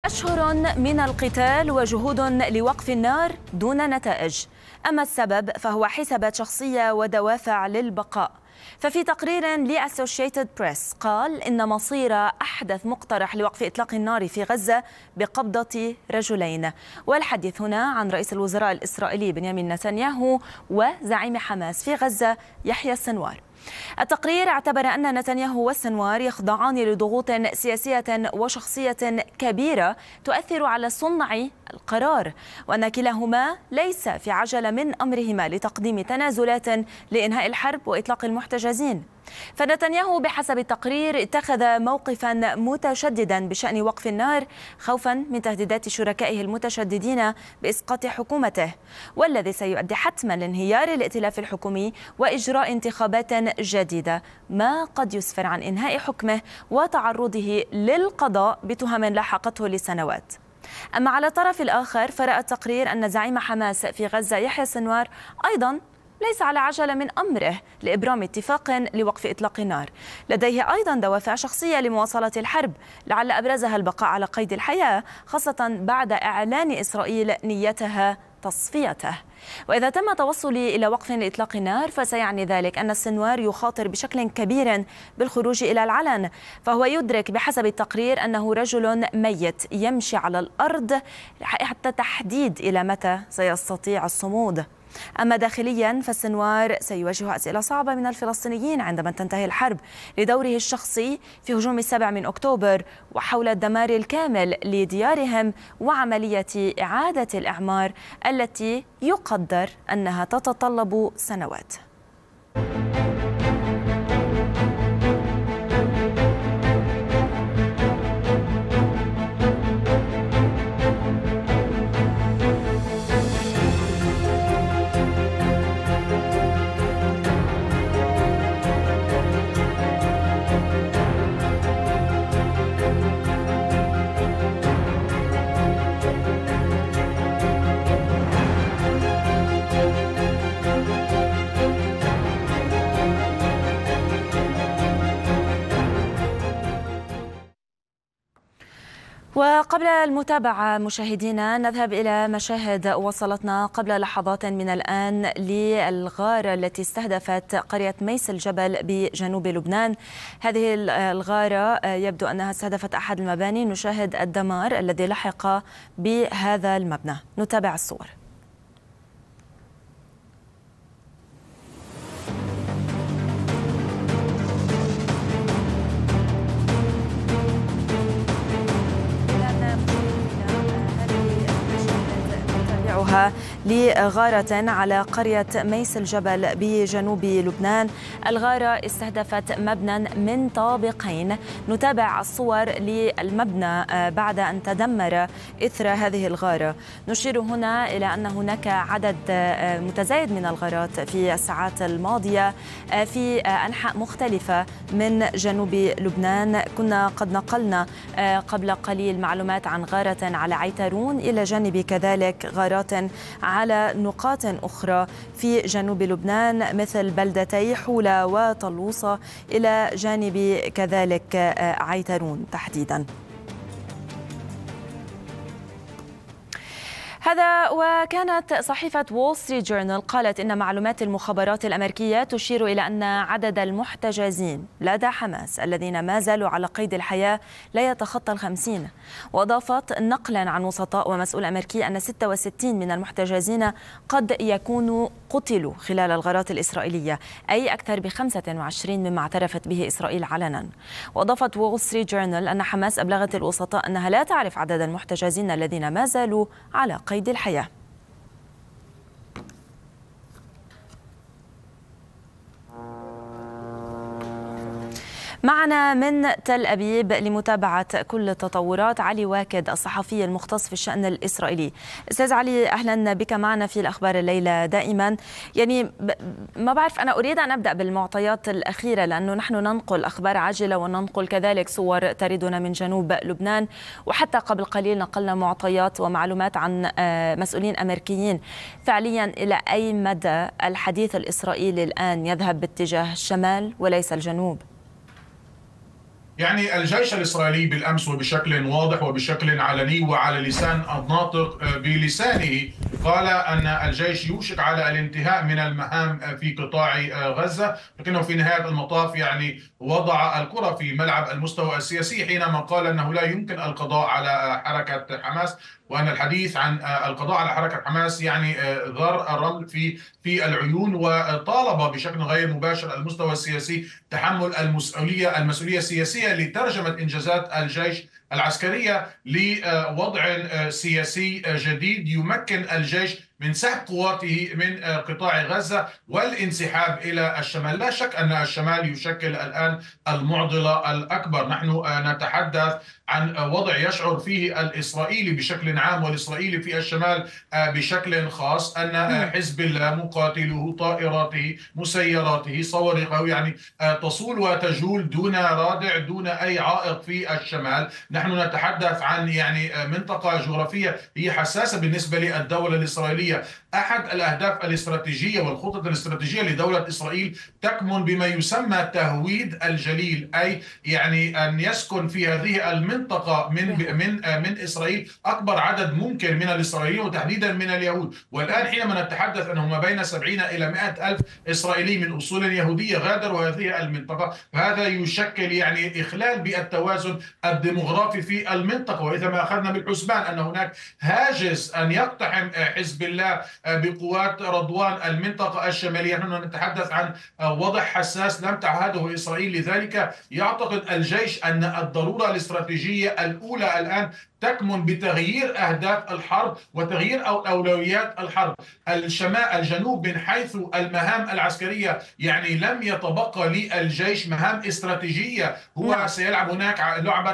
أشهر من القتال وجهود لوقف النار دون نتائج، أما السبب فهو حسابات شخصية ودوافع للبقاء. ففي تقرير لأسوشيتد بريس قال إن مصير أحدث مقترح لوقف إطلاق النار في غزة بقبضة رجلين. والحديث هنا عن رئيس الوزراء الإسرائيلي بنيامين نتنياهو وزعيم حماس في غزة يحيى السنوار. التقرير اعتبر أن نتنياهو والسنوار يخضعان لضغوط سياسية وشخصية كبيرة تؤثر على صنع القرار، وأن كلاهما ليس في عجلة من أمرهما لتقديم تنازلات لإنهاء الحرب وإطلاق المحتجزين. فنتنياهو بحسب التقرير اتخذ موقفا متشددا بشأن وقف النار خوفا من تهديدات شركائه المتشددين بإسقاط حكومته، والذي سيؤدي حتما لانهيار الائتلاف الحكومي وإجراء انتخابات جديدة، ما قد يسفر عن إنهاء حكمه وتعرضه للقضاء بتهم لاحقته لسنوات. أما على الطرف الآخر فرأى التقرير أن زعيم حماس في غزة يحيى السنوار أيضا ليس على عجلة من أمره لإبرام اتفاق لوقف إطلاق النار. لديه أيضا دوافع شخصية لمواصلة الحرب، لعل أبرزها البقاء على قيد الحياة، خاصة بعد إعلان إسرائيل نيتها تصفيته. وإذا تم توصلي إلى وقف لإطلاق النار فسيعني ذلك أن السنوار يخاطر بشكل كبير بالخروج إلى العلن، فهو يدرك بحسب التقرير أنه رجل ميت يمشي على الأرض حتى تحديد إلى متى سيستطيع الصمود. أما داخليا فالسنوار سيواجه أسئلة صعبة من الفلسطينيين عندما تنتهي الحرب لدوره الشخصي في هجوم 7 أكتوبر وحول الدمار الكامل لديارهم وعملية إعادة الإعمار التي يقدر أنها تتطلب سنوات. وقبل المتابعة مشاهدينا نذهب إلى مشاهد وصلتنا قبل لحظات من الآن للغارة التي استهدفت قرية ميس الجبل بجنوب لبنان. هذه الغارة يبدو أنها استهدفت أحد المباني، نشاهد الدمار الذي لحق بهذا المبنى، نتابع الصور. لغارة على قرية ميس الجبل بجنوب لبنان. الغارة استهدفت مبنى من طابقين، نتابع الصور للمبنى بعد أن تدمر إثر هذه الغارة. نشير هنا إلى أن هناك عدد متزايد من الغارات في الساعات الماضية في أنحاء مختلفة من جنوب لبنان. كنا قد نقلنا قبل قليل معلومات عن غارة على عيترون، إلى جانب كذلك غارات على نقاط أخرى في جنوب لبنان مثل بلدتي حولة وطلوصة، إلى جانب كذلك عيترون تحديداً. هذا وكانت صحيفة وول ستريت جورنال قالت إن معلومات المخابرات الأمريكية تشير إلى أن عدد المحتجزين لدى حماس الذين ما زالوا على قيد الحياة لا يتخطى 50. وأضافت نقلا عن وسطاء ومسؤول أمريكي أن 66 من المحتجزين قد يكونوا قتلوا خلال الغارات الإسرائيلية، أي أكثر ب25 مما اعترفت به إسرائيل علنا. وأضافت وول ستريت جورنال أن حماس أبلغت الوسطاء أنها لا تعرف عدد المحتجزين الذين ما زالوا على قيد الحياة. معنا من تل أبيب لمتابعة كل التطورات علي واكد الصحفي المختص في الشأن الإسرائيلي. أستاذ علي، أهلا بك معنا في الأخبار الليلة دائما. يعني ما بعرف، أنا أريد أن أبدأ بالمعطيات الأخيرة لأنه نحن ننقل أخبار عاجلة وننقل كذلك صور تردنا من جنوب لبنان، وحتى قبل قليل نقلنا معطيات ومعلومات عن مسؤولين أمريكيين. فعليا إلى أي مدى الحديث الإسرائيلي الآن يذهب باتجاه الشمال وليس الجنوب؟ يعني الجيش الإسرائيلي بالأمس وبشكل واضح وبشكل علني وعلى لسان الناطق بلسانه قال أن الجيش يوشك على الانتهاء من المهام في قطاع غزة، لكنه في نهاية المطاف يعني وضع الكرة في ملعب المستوى السياسي حينما قال أنه لا يمكن القضاء على حركة حماس، وأن الحديث عن القضاء على حركة حماس يعني ذر الرمل في العيون، وطالب بشكل غير مباشر المستوى السياسي تحمل المسؤولية السياسية لترجمة إنجازات الجيش العسكرية لوضع سياسي جديد يمكن الجيش من سحب قواته من قطاع غزة والانسحاب إلى الشمال. لا شك أن الشمال يشكل الآن المعضلة الأكبر. نحن نتحدث عن وضع يشعر فيه الإسرائيلي بشكل عام والإسرائيلي في الشمال بشكل خاص أن حزب الله مقاتله طائراته مسيراته صواريخه يعني تصول وتجول دون رادع دون أي عائق في الشمال. نحن نتحدث عن يعني منطقة جغرافية هي حساسة بالنسبة للدولة الإسرائيلية. أحد الأهداف الاستراتيجية والخطط الاستراتيجية لدولة إسرائيل تكمن بما يسمى تهويد الجليل، أي يعني أن يسكن في هذه المنطقة من إسرائيل أكبر عدد ممكن من الإسرائيليين وتحديدا من اليهود. والآن حينما نتحدث أنه ما بين 70 إلى 100 ألف إسرائيلي من أصول يهودية غادروا هذه المنطقة، فهذا يشكل يعني إخلال بالتوازن الديمغرافي في المنطقة. وإذا ما أخذنا بالحسبان أن هناك هاجس أن يقتحم حزب الله بقوات رضوان المنطقة الشمالية، نحن نتحدث عن وضع حساس لم تعهده إسرائيل. لذلك يعتقد الجيش أن الضرورة الاستراتيجية الأولى الآن تكمن بتغيير أهداف الحرب وتغيير أولويات الحرب. الجنوب من حيث المهام العسكرية يعني لم يتبقى للجيش مهام استراتيجية، هو سيلعب هناك لعبة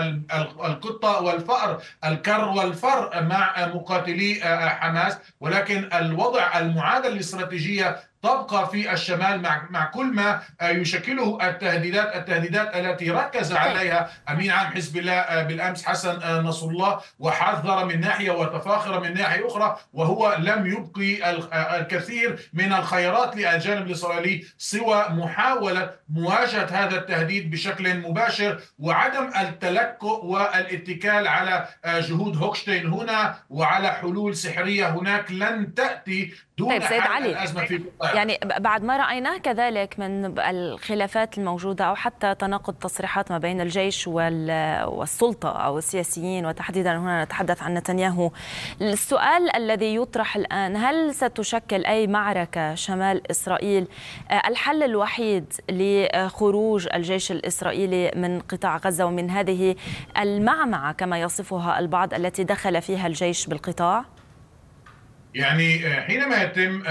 القطة والفأر، الكر والفر مع مقاتلي حماس، ولكن الوضع المعادلة الاستراتيجية تبقى في الشمال مع كل ما يشكله التهديدات التي ركز عليها أمين عام حزب الله بالأمس حسن نصر الله، وحذر من ناحية وتفاخر من ناحية أخرى، وهو لم يبقي الكثير من الخيارات للجانب الإسرائيلي سوى محاولة مواجهة هذا التهديد بشكل مباشر وعدم التلكؤ والاتكال على جهود هوكشتين هنا وعلى حلول سحرية هناك لن تأتي دون حل الأزمة في قطاع. يعني بعد ما رأيناه كذلك من الخلافات الموجودة أو حتى تناقض تصريحات ما بين الجيش والسلطة أو السياسيين، وتحديدا هنا نتحدث عن نتنياهو، السؤال الذي يطرح الآن: هل ستشكل أي معركة شمال إسرائيل الحل الوحيد لخروج الجيش الإسرائيلي من قطاع غزة ومن هذه المعمعة كما يصفها البعض التي دخل فيها الجيش بالقطاع؟ يعني حينما يتم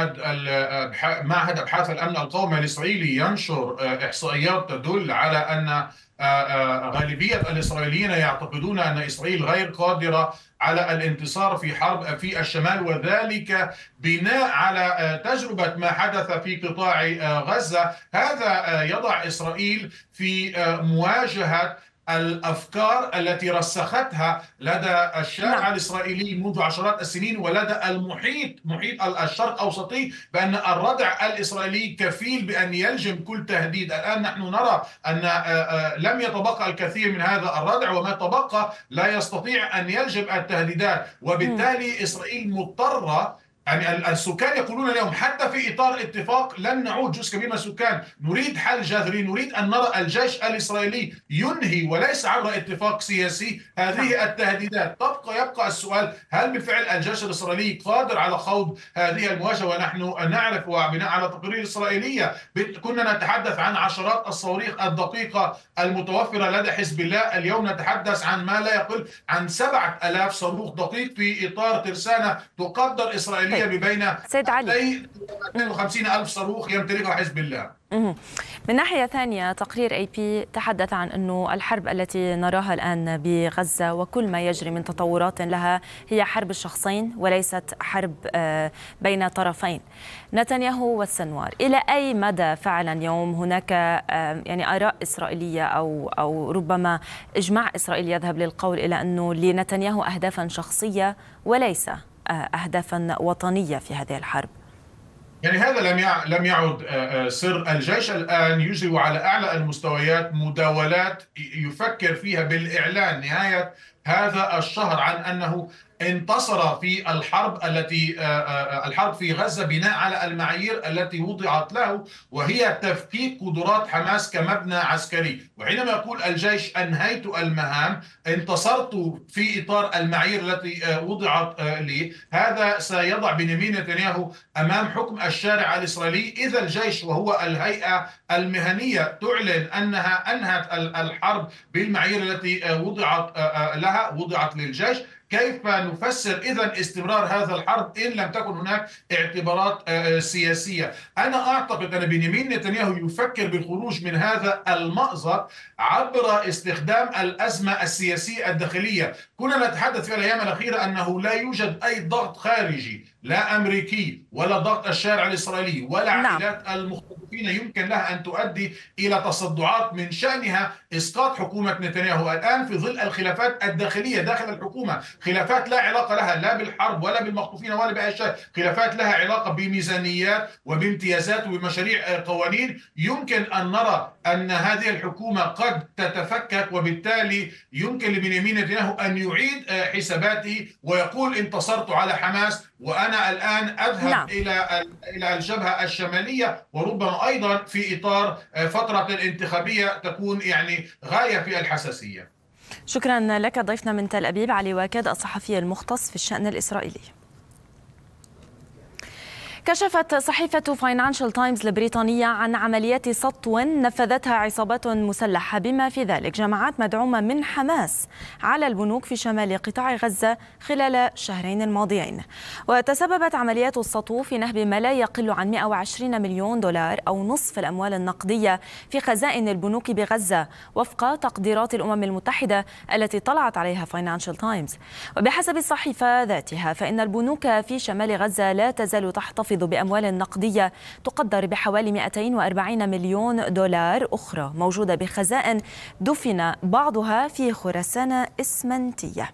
معهد أبحاث الأمن القومي الإسرائيلي ينشر إحصائيات تدل على أن غالبية الإسرائيليين يعتقدون أن إسرائيل غير قادرة على الانتصار في حرب في الشمال، وذلك بناء على تجربة ما حدث في قطاع غزة، هذا يضع إسرائيل في مواجهة الأفكار التي رسختها لدى الشارع الإسرائيلي منذ عشرات السنين ولدى محيط الشرق الأوسطي، بأن الردع الإسرائيلي كفيل بأن يلجم كل تهديد. الآن نحن نرى أن لم يتبقى الكثير من هذا الردع، وما تبقى لا يستطيع أن يلجم التهديدات، وبالتالي إسرائيل مضطرة. يعني السكان يقولون اليوم حتى في إطار اتفاق لن نعود، جزء كبير من السكان نريد حل جذري، نريد أن نرى الجيش الإسرائيلي ينهي وليس عبر اتفاق سياسي هذه التهديدات. يبقى السؤال: هل بالفعل الجيش الإسرائيلي قادر على خوض هذه المواجهة؟ ونحن نعرف وبناء على تقارير إسرائيلية كنا نتحدث عن عشرات الصواريخ الدقيقة المتوفرة لدى حزب الله، اليوم نتحدث عن ما لا يقل عن 7000 صاروخ دقيق في إطار ترسانة تقدر إسرائيلية ببين 250,000 صاروخ يمتلكها حزب الله. من ناحية ثانية، تقرير AP تحدث عن أنه الحرب التي نراها الآن بغزة وكل ما يجري من تطورات لها هي حرب الشخصين وليست حرب بين طرفين، نتنياهو والسنوار. إلى أي مدى فعلا يوم هناك يعني آراء إسرائيلية أو ربما إجماع إسرائيلي يذهب للقول إلى أنه لنتنياهو أهدافا شخصية وليس أهدافا وطنية في هذه الحرب؟ يعني هذا لم يعد سر. الجيش الآن يجري على أعلى المستويات مداولات يفكر فيها بالإعلان نهاية هذا الشهر عن أنه انتصر في الحرب في غزة بناء على المعايير التي وضعت له، وهي تفكيك قدرات حماس كمبنى عسكري. وحينما يقول الجيش أنهيت المهام، انتصرت في إطار المعايير التي وضعت لي، هذا سيضع بنيامين نتنياهو أمام حكم الشارع الإسرائيلي. إذا الجيش وهو الهيئة المهنية تعلن أنها أنهت الحرب بالمعايير التي وضعت للجيش، كيف نفسر إذا استمرار هذا الحرب إن لم تكن هناك اعتبارات سياسية؟ أنا أعتقد أن بنيامين نتنياهو يفكر بالخروج من هذا المأزق عبر استخدام الأزمة السياسية الداخلية. كنا نتحدث في الأيام الأخيرة أنه لا يوجد أي ضغط خارجي، لا أمريكي ولا ضغط الشارع الإسرائيلي ولا نعم. عائلات المختطفين يمكن لها أن تؤدي إلى تصدعات من شأنها إسقاط حكومة نتنياهو. الآن في ظل الخلافات الداخلية داخل الحكومة، خلافات لا علاقة لها لا بالحرب ولا بالمخطوفين ولا بأي شيء، خلافات لها علاقة بميزانيات وبامتيازات وبمشاريع قوانين، يمكن أن نرى أن هذه الحكومة قد تتفكك، وبالتالي يمكن لبنيامين نتنياهو أن يعيد حساباته ويقول انتصرت على حماس وأنا الآن أذهب نعم. إلى الجبهة الشمالية، وربما أيضا في إطار فترة الانتخابية تكون يعني غاية في الحساسية. شكرا لك ضيفنا من تل أبيب علي واكد الصحفي المختص في الشأن الإسرائيلي. كشفت صحيفة فاينانشال تايمز البريطانية عن عمليات سطو نفذتها عصابات مسلحة بما في ذلك جماعات مدعومة من حماس على البنوك في شمال قطاع غزة خلال الشهرين الماضيين. وتسببت عمليات السطو في نهب ما لا يقل عن 120 مليون دولار أو نصف الأموال النقدية في خزائن البنوك بغزة وفق تقديرات الأمم المتحدة التي طلعت عليها فاينانشال تايمز. وبحسب الصحيفة ذاتها فإن البنوك في شمال غزة لا تزال تحتفظ بأموال نقدية تقدر بحوالي 240 مليون دولار أخرى موجودة بخزائن دفن بعضها في خرسانة إسمنتية.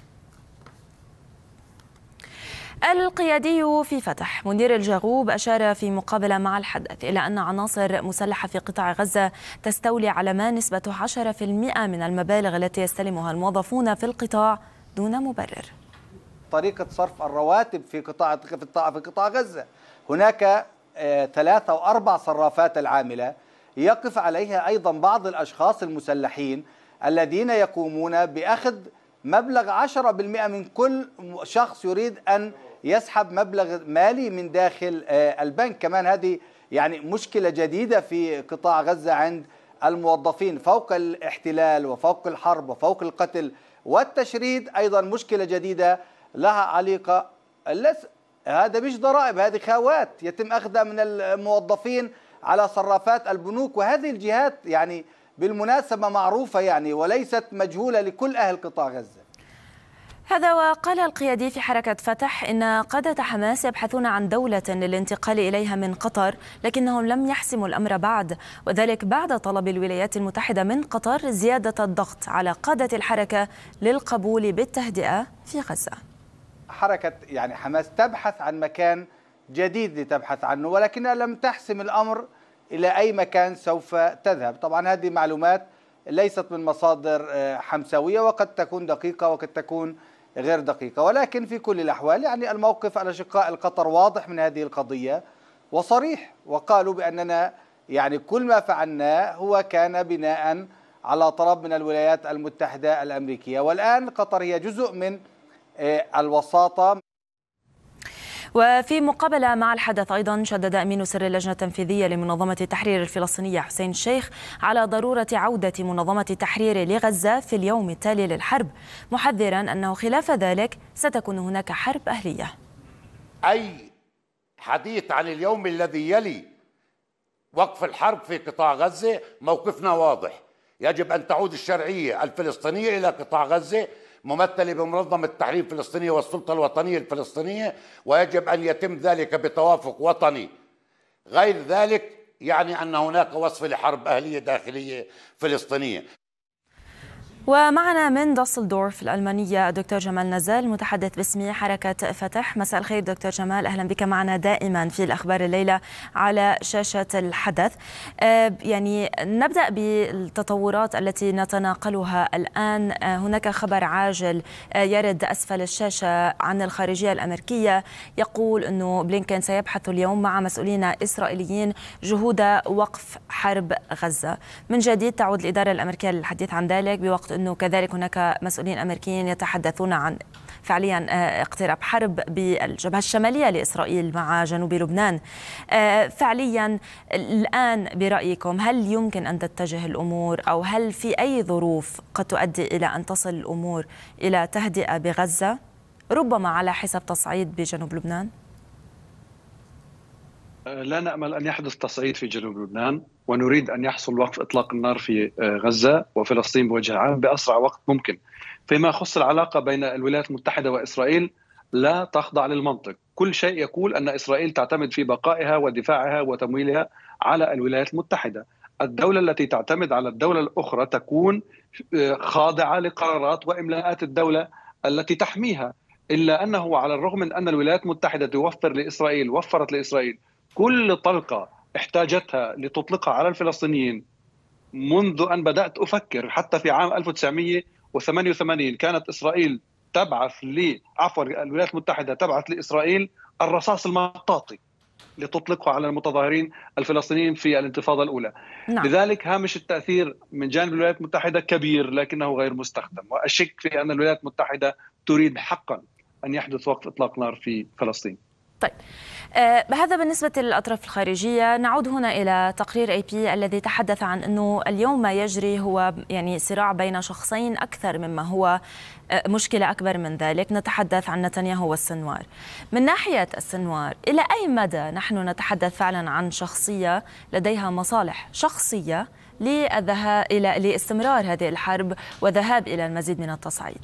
القيادي في فتح منير الجاغوب أشار في مقابلة مع الحدث إلى أن عناصر مسلحة في قطاع غزة تستولي على ما نسبة 10% من المبالغ التي يستلمها الموظفون في القطاع دون مبرر. طريقة صرف الرواتب في قطاع غزة، هناك 3 أو 4 صرافات العاملة يقف عليها أيضا بعض الأشخاص المسلحين الذين يقومون بأخذ مبلغ 10% من كل شخص يريد أن يسحب مبلغ مالي من داخل البنك. كمان هذه يعني مشكلة جديدة في قطاع غزة عند الموظفين، فوق الاحتلال وفوق الحرب وفوق القتل والتشريد، أيضا مشكلة جديدة لها علاقة. هذا مش ضرائب، هذه خاوات يتم أخذها من الموظفين على صرافات البنوك، وهذه الجهات يعني بالمناسبة معروفة يعني وليست مجهولة لكل أهل قطاع غزة. هذا وقال القيادي في حركة فتح إن قادة حماس يبحثون عن دولة للانتقال إليها من قطر، لكنهم لم يحسموا الأمر بعد، وذلك بعد طلب الولايات المتحدة من قطر زيادة الضغط على قادة الحركة للقبول بالتهدئة في غزة. حركة يعني حماس تبحث عن مكان جديد لتبحث عنه، ولكنها لم تحسم الأمر إلى أي مكان سوف تذهب. طبعا هذه معلومات ليست من مصادر حمساوية، وقد تكون دقيقة وقد تكون غير دقيقة، ولكن في كل الأحوال يعني الموقف الأشقاء القطر واضح من هذه القضية وصريح، وقالوا بأننا يعني كل ما فعلناه هو كان بناء على طلب من الولايات المتحدة الأمريكية، والآن قطر هي جزء من الوساطة. وفي مقابلة مع الحدث أيضا شدد أمين سر اللجنة التنفيذية لمنظمة التحرير الفلسطينية حسين الشيخ على ضرورة عودة منظمة التحرير لغزة في اليوم التالي للحرب، محذرا أنه خلاف ذلك ستكون هناك حرب أهلية. أي حديث عن اليوم الذي يلي وقف الحرب في قطاع غزة موقفنا واضح. يجب أن تعود الشرعية الفلسطينية إلى قطاع غزة ممثلة بمنظمة التحرير الفلسطينية والسلطة الوطنية الفلسطينية، ويجب أن يتم ذلك بتوافق وطني. غير ذلك يعني أن هناك وصف لحرب أهلية داخلية فلسطينية. ومعنا من دوسلدورف الألمانية الدكتور جمال نزال متحدث باسم حركة فتح. مساء الخير دكتور جمال، أهلا بك معنا دائما في الأخبار الليلة على شاشة الحدث. يعني نبدأ بالتطورات التي نتناقلها الآن. هناك خبر عاجل يرد أسفل الشاشة عن الخارجية الأمريكية، يقول أنه بلينكين سيبحث اليوم مع مسؤولين إسرائيليين جهود وقف حرب غزة. من جديد تعود الإدارة الأمريكية للحديث عن ذلك، بوقت أنه كذلك هناك مسؤولين أمريكيين يتحدثون عن فعليا اقتراب حرب بالجبهة الشمالية لإسرائيل مع جنوب لبنان. فعليا الآن برأيكم هل يمكن أن تتجه الأمور، أو هل في أي ظروف قد تؤدي إلى أن تصل الأمور إلى تهدئة بغزة، ربما على حساب تصعيد بجنوب لبنان؟ لا نأمل أن يحدث تصعيد في جنوب لبنان، ونريد أن يحصل وقف إطلاق النار في غزة وفلسطين بوجه عام بأسرع وقت ممكن. فيما يخص العلاقة بين الولايات المتحدة وإسرائيل لا تخضع للمنطق. كل شيء يقول أن إسرائيل تعتمد في بقائها ودفاعها وتمويلها على الولايات المتحدة. الدولة التي تعتمد على الدولة الأخرى تكون خاضعة لقرارات وإملاءات الدولة التي تحميها. إلا أنه على الرغم من أن الولايات المتحدة وفرت لإسرائيل كل طلقة احتاجتها لتطلقها على الفلسطينيين منذ أن بدأت أفكر. حتى في عام 1988 كانت إسرائيل الولايات المتحدة تبعث لإسرائيل الرصاص المطاطي لتطلقه على المتظاهرين الفلسطينيين في الانتفاضة الأولى. نعم. لذلك هامش التأثير من جانب الولايات المتحدة كبير، لكنه غير مستخدم، وأشك في أن الولايات المتحدة تريد حقا أن يحدث وقف إطلاق نار في فلسطين. طيب، هذا بالنسبة للأطراف الخارجية. نعود هنا إلى تقرير AP الذي تحدث عن أنه اليوم ما يجري هو يعني صراع بين شخصين أكثر مما هو مشكلة أكبر من ذلك. نتحدث عن نتنياهو والسنوار. من ناحية السنوار، إلى أي مدى نحن نتحدث فعلا عن شخصية لديها مصالح شخصية لاستمرار هذه الحرب وذهاب إلى المزيد من التصعيد؟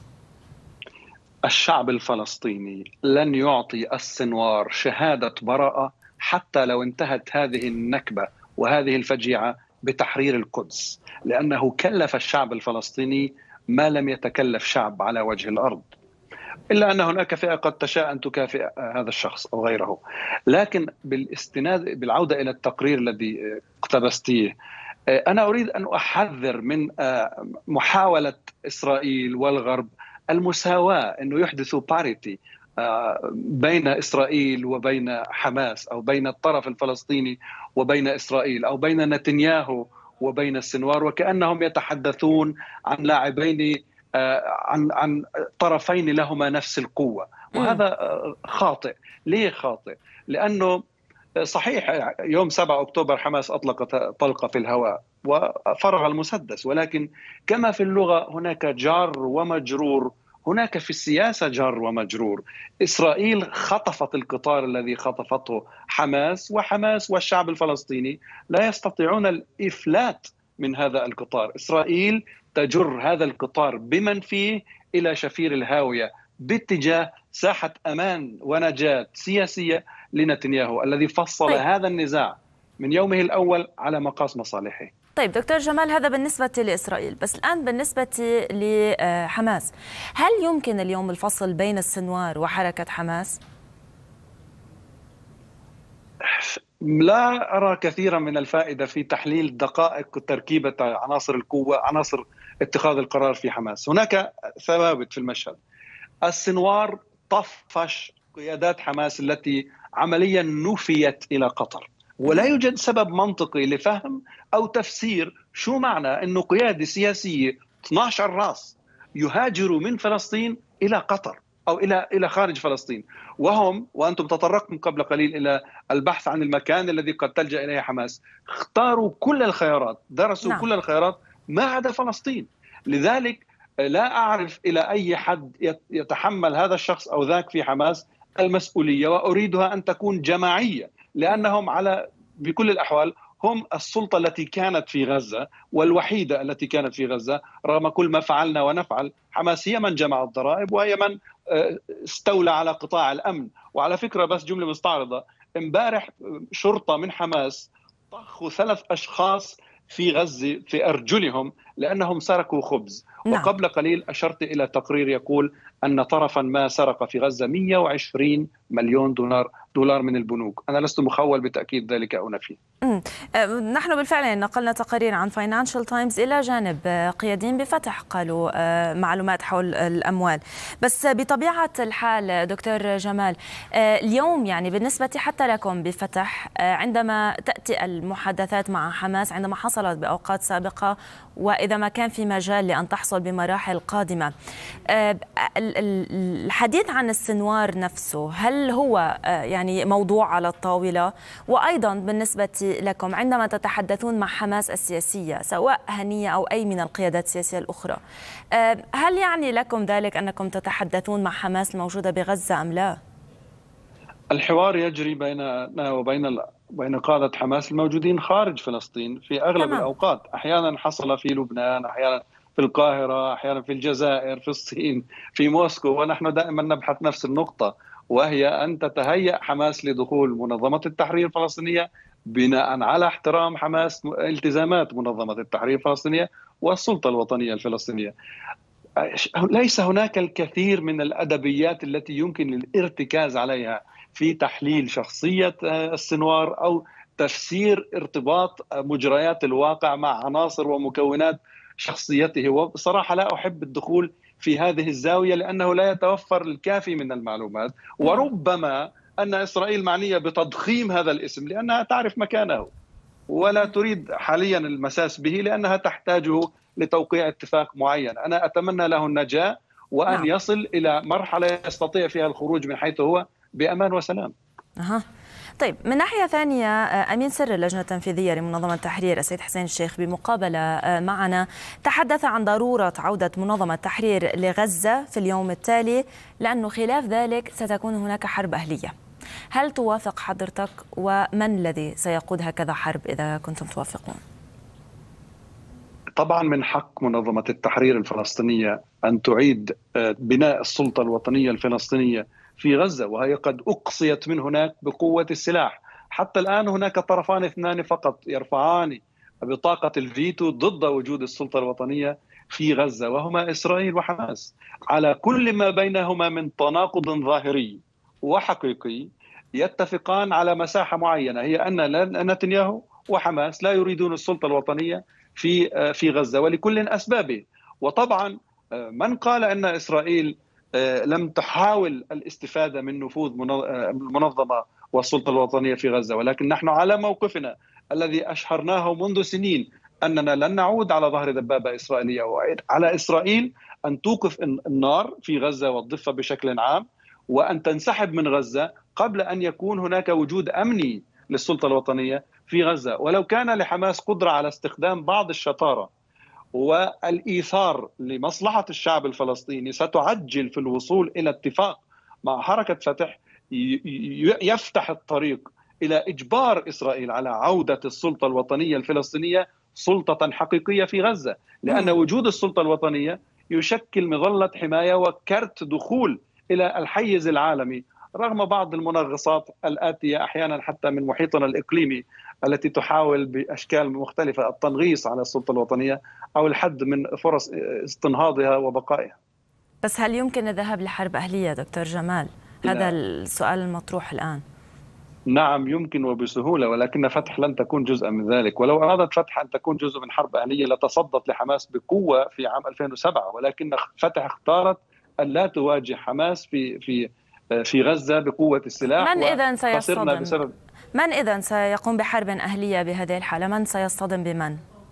الشعب الفلسطيني لن يعطي السنوار شهادة براءة حتى لو انتهت هذه النكبة وهذه الفجيعة بتحرير القدس، لأنه كلف الشعب الفلسطيني ما لم يتكلف شعب على وجه الأرض. إلا أن هناك فئة قد تشاء أن تكافئ هذا الشخص أو غيره. لكن بالعودة إلى التقرير الذي اقتبستيه، أنا أريد أن أحذر من محاولة إسرائيل والغرب المساواة، أنه يحدثوا باريتي بين إسرائيل وبين حماس، أو بين الطرف الفلسطيني وبين إسرائيل، أو بين نتنياهو وبين السنوار، وكأنهم يتحدثون عن لاعبين عن طرفين لهما نفس القوة. وهذا خاطئ. ليه خاطئ؟ لأنه صحيح يوم 7 أكتوبر حماس أطلقت طلقة في الهواء وفرغ المسدس، ولكن كما في اللغة هناك جار ومجرور، هناك في السياسة جار ومجرور. إسرائيل خطفت القطار الذي خطفته حماس، وحماس والشعب الفلسطيني لا يستطيعون الإفلات من هذا القطار. إسرائيل تجر هذا القطار بمن فيه إلى شفير الهاوية باتجاه ساحة أمان ونجاة سياسية لنتنياهو الذي فصل هذا النزاع من يومه الأول على مقاس مصالحه. طيب دكتور جمال، هذا بالنسبة لإسرائيل، بس الآن بالنسبة لحماس، هل يمكن اليوم الفصل بين السنوار وحركة حماس؟ لا أرى كثيرا من الفائدة في تحليل دقائق تركيبة عناصر القوة، عناصر اتخاذ القرار في حماس. هناك ثوابت في المشهد. السنوار طفش قيادات حماس التي عمليا نفيت إلى قطر، ولا يوجد سبب منطقي لفهم أو تفسير شو معنى أنه قيادة سياسية 12 راس يهاجروا من فلسطين إلى قطر أو إلى خارج فلسطين، وأنتم تطرقتم قبل قليل إلى البحث عن المكان الذي قد تلجأ إليه حماس. اختاروا كل الخيارات، درسوا كل الخيارات ما عدا فلسطين. لذلك لا أعرف إلى أي حد يتحمل هذا الشخص أو ذاك في حماس المسؤولية، وأريدها أن تكون جماعية، لأنهم بكل الأحوال هم السلطة التي كانت في غزة والوحيدة التي كانت في غزة رغم كل ما فعلنا ونفعل. حماس هي من جمع الضرائب، وهي من استولى على قطاع الأمن. وعلى فكرة بس جملة مستعرضة، امبارح شرطة من حماس طخوا 3 أشخاص في غزة في أرجلهم لأنهم سرقوا خبز. نعم. وقبل قليل أشرت إلى تقرير يقول أن طرفا ما سرق في غزة 120 مليون دولار من البنوك. أنا لست مخول بتأكيد ذلك أو نفيه. نحن بالفعل نقلنا تقارير عن فاينانشال تايمز إلى جانب قياديين بفتح قالوا معلومات حول الأموال. بس بطبيعة الحال دكتور جمال، اليوم يعني بالنسبة حتى لكم بفتح، عندما تأتي المحادثات مع حماس عندما حصلت بأوقات سابقة وإذا ما كان في مجال لأن تحصل بمراحل قادمة، الحديث عن السنوار نفسه هل هو يعني موضوع على الطاولة؟ وأيضا بالنسبة لكم عندما تتحدثون مع حماس السياسية سواء هنية أو أي من القيادات السياسية الأخرى، هل يعني لكم ذلك أنكم تتحدثون مع حماس الموجودة بغزة أم لا؟ الحوار يجري بيننا وبين قادة حماس الموجودين خارج فلسطين في أغلب الأوقات. أحيانا حصل في لبنان، أحيانا في القاهرة، أحيانا في الجزائر، في الصين، في موسكو، ونحن دائما نبحث نفس النقطة، وهي أن تتهيأ حماس لدخول منظمة التحرير الفلسطينية بناء على احترام حماس التزامات منظمة التحرير الفلسطينية والسلطة الوطنية الفلسطينية. ليس هناك الكثير من الأدبيات التي يمكن الارتكاز عليها في تحليل شخصية السنوار أو تفسير ارتباط مجريات الواقع مع عناصر ومكونات شخصيته. وبصراحة لا أحب الدخول في هذه الزاوية لأنه لا يتوفر الكافي من المعلومات، وربما أن إسرائيل معنية بتضخيم هذا الاسم لأنها تعرف مكانه ولا تريد حاليا المساس به لأنها تحتاجه لتوقيع اتفاق معين. أنا أتمنى له النجاة وأن يصل إلى مرحلة يستطيع فيها الخروج من حيث هو بأمان وسلام. طيب، من ناحية ثانية أمين سر اللجنة التنفيذية لمنظمة التحرير السيد حسين الشيخ بمقابلة معنا تحدث عن ضرورة عودة منظمة التحرير لغزة في اليوم التالي لأنه خلاف ذلك ستكون هناك حرب أهلية. هل توافق حضرتك؟ ومن الذي سيقود هكذا حرب إذا كنتم توافقون؟ طبعا من حق منظمة التحرير الفلسطينية أن تعيد بناء السلطة الوطنية الفلسطينية في غزة، وهي قد أقصيت من هناك بقوة السلاح. حتى الآن هناك طرفان اثنان فقط يرفعان بطاقة الفيتو ضد وجود السلطة الوطنية في غزة، وهما إسرائيل وحماس. على كل ما بينهما من تناقض ظاهري وحقيقي يتفقان على مساحة معينة، هي أن نتنياهو وحماس لا يريدون السلطة الوطنية في غزة، ولكل أسبابه. وطبعا من قال أن إسرائيل لم تحاول الاستفادة من نفوذ المنظمة والسلطة الوطنية في غزة، ولكن نحن على موقفنا الذي أشهرناه منذ سنين أننا لن نعود على ظهر دبابة إسرائيلية، وعلى إسرائيل أن توقف النار في غزة والضفة بشكل عام وأن تنسحب من غزة قبل أن يكون هناك وجود أمني للسلطة الوطنية في غزة. ولو كان لحماس قدرة على استخدام بعض الشطارة والإيثار لمصلحة الشعب الفلسطيني ستعجل في الوصول إلى اتفاق مع حركة فتح يفتح الطريق إلى إجبار إسرائيل على عودة السلطة الوطنية الفلسطينية سلطة حقيقية في غزة، لأن وجود السلطة الوطنية يشكل مظلة حماية وكرت دخول إلى الحيز العالمي، رغم بعض المنغصات الآتية أحيانا حتى من محيطنا الإقليمي التي تحاول بأشكال مختلفة التنغيص على السلطة الوطنية أو الحد من فرص استنهاضها وبقائها. بس هل يمكن الذهاب لحرب أهلية دكتور جمال؟ هذا السؤال المطروح الآن. نعم يمكن وبسهولة، ولكن فتح لن تكون جزءا من ذلك. ولو أرادت فتح أن تكون جزء من حرب أهلية لتصدت لحماس بقوة في عام 2007، ولكن فتح اختارت أن لا تواجه حماس في غزة بقوة السلاح. من إذن سيصطدم؟ من إذن سيقوم بحرب أهلية بهذه الحالة؟ من سيصطدم بمن؟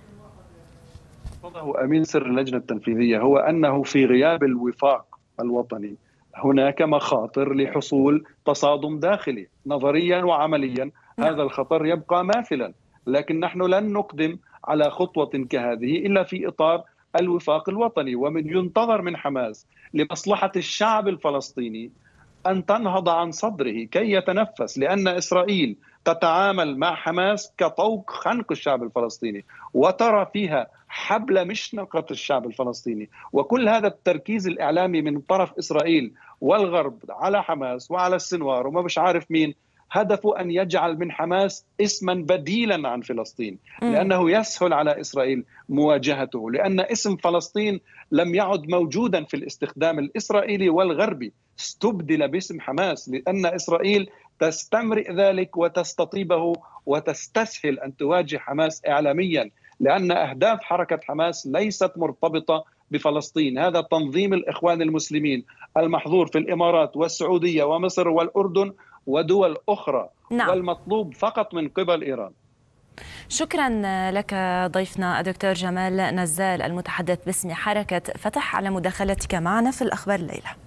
وضعه أمين سر اللجنة التنفيذية هو أنه في غياب الوفاق الوطني هناك مخاطر لحصول تصادم داخلي. نظريا وعمليا هذا الخطر يبقى ماثلا، لكن نحن لن نقدم على خطوة كهذه إلا في إطار الوفاق الوطني. ومن ينتظر من حماس لمصلحة الشعب الفلسطيني أن تنهض عن صدره كي يتنفس، لأن إسرائيل تتعامل مع حماس كطوق خنق الشعب الفلسطيني وترى فيها حبل مشنقة الشعب الفلسطيني. وكل هذا التركيز الإعلامي من طرف إسرائيل والغرب على حماس وعلى السنوار وما مش عارف مين هدفه أن يجعل من حماس اسما بديلا عن فلسطين، لأنه يسهل على إسرائيل مواجهته، لأن اسم فلسطين لم يعد موجودا في الاستخدام الإسرائيلي والغربي، استبدل باسم حماس، لأن إسرائيل تستمرئ ذلك وتستطيبه وتستسهل أن تواجه حماس إعلاميا، لأن أهداف حركة حماس ليست مرتبطة بفلسطين. هذا تنظيم الإخوان المسلمين المحظور في الإمارات والسعودية ومصر والأردن ودول أخرى. نعم. والمطلوب فقط من قبل إيران. شكرا لك ضيفنا الدكتور جمال نزال المتحدث باسم حركة فتح على مداخلتك معنا في الأخبار الليلة.